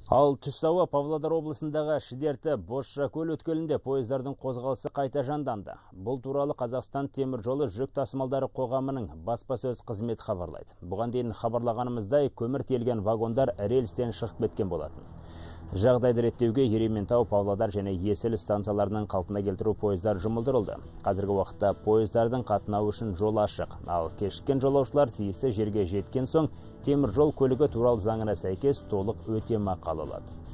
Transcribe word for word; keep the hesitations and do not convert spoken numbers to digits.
Ал түс ауа Павлодар облысындағы Шідерті Бозшакөл өткелінде пойыздардың қозғалысы қайта жанданды. Бұл туралы Қазақстан темір жолы жүк тасымалдары қоғамының баспасөз қызметі хабарлайды. Бұған дейін хабарлағанымыздай көмір тиелген вагондар рельстен шығып кеткен болатын. Жағдайды реттеуге Ерейментау, Павлодар және Есіл станцияларының қалпына келтіру пойыздар жұмылдырылды. Қазіргі уақытта пойыздардың қатынауы үшін жол ашық. Ал кешіккен жолаушылар тиісті жерге жеткен соң темір жол көлігі туралы заңына сәйкес толық өтемақы алады.